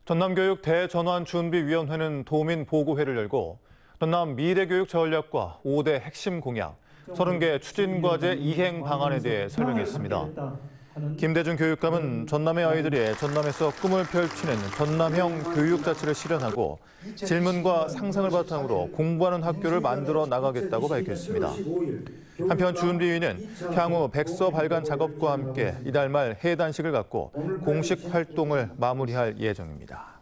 전남교육 대전환준비위원회는 도민 보고회를 열고 전남 미래교육 전략과 5대 핵심 공약, 30개 추진과제 이행 방안에 대해 설명했습니다. 김대중 교육감은 전남의 아이들이 전남에서 꿈을 펼치는 전남형 교육 자체를 실현하고 질문과 상상을 바탕으로 공부하는 학교를 만들어 나가겠다고 밝혔습니다. 한편 준비위는 향후 백서 발간 작업과 함께 이달 말 해단식을 갖고 공식 활동을 마무리할 예정입니다.